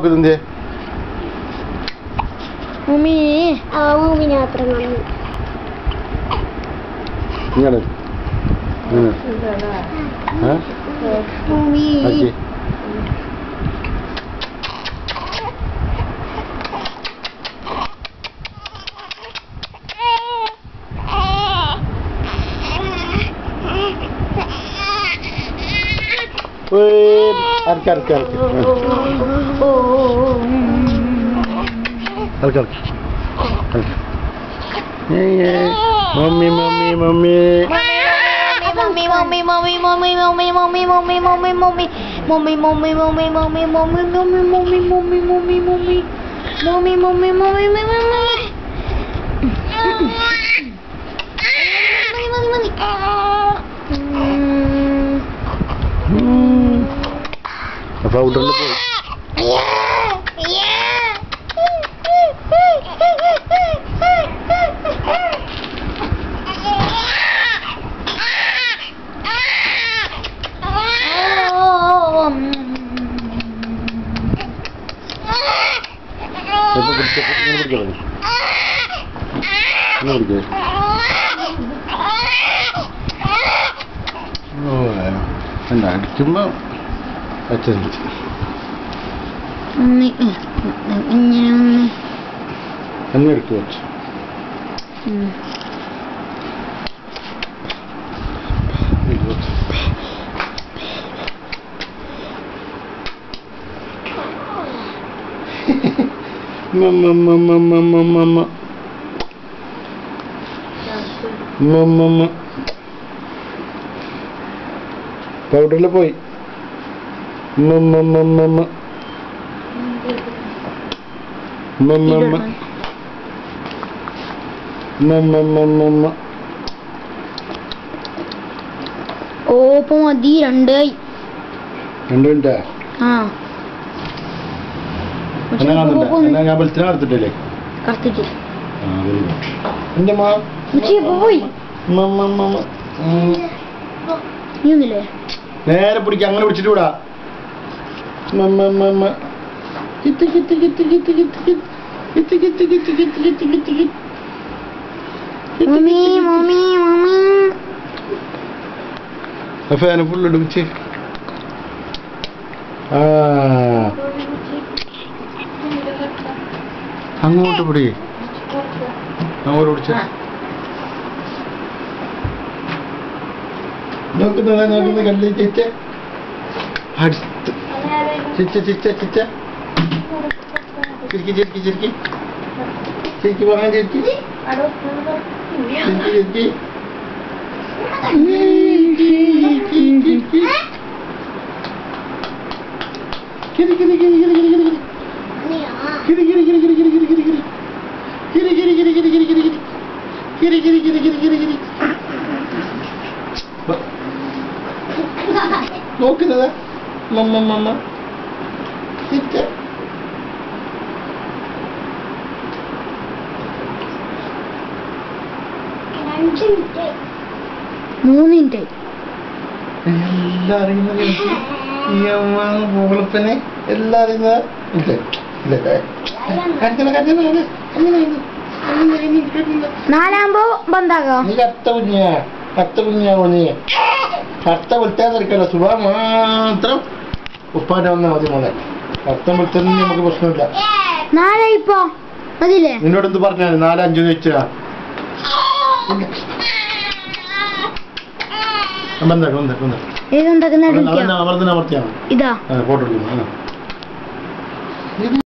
എന്ത് മമ്മി മമ്മിനെ അത്ര ഇങ്ങനെ മമ്മി മമ്മി മമ്മി മമ്മി പൗഡറിൽ പോയി അടിക്കുമ്പോ എന്നെ എടുത്തു വെച്ചു പൗഡറിൽ പോയി ഓപ്പോ മതി 2 മിനിറ്റ് ആ ഞാൻ ബലത്തിനാ എടുത്തിട്ടില്ലേ കത്തിട്ട് എന്റെ പോയി നീന്നില്ലേ നേരെ പിടിക്ക അങ്ങനെ പിടിച്ചിട്ട് വിടാ ഫാന് ഫുള്ള് ഇടിപ്പിച്ച് അങ്ങോട്ട് പിടി അങ്ങോട്ട് പിടിച്ച നോക്കുന്ന കല്ല് ചിച്ച അടുത്ത് ചിച്ച ചിരിക്കി പറയാൻ ചിരിക്കി നോക്കുന്നത് മമ്മ ചിച്ച 3 മിനിറ്റ് എല്ലാം അറിയുന്നത് പൂളപ്പനെ എല്ലാം അറിയുന്നത് നാലാകുമ്പോ ബന്ധാകോ നീ കത്ത കുഞ്ഞാവോ നീ കത്ത വിളിച്ചാൽ സുഖ മാത്രം ഉപ്പാന്റെ വന്നാൽ മതി മോനെ കത്തം വിളിച്ചാൽ നമുക്ക് പ്രശ്നമില്ല 4 ഇപ്പോ മതില്ലേ നിന്നോട് എന്ത് പറഞ്ഞാൽ 4 5 വെച്ചാ ഏതുണ്ടാക്കുന്ന അമർത്തിയാണ് ഇതാ ഫോട്ടോ എടുക്കുന്നു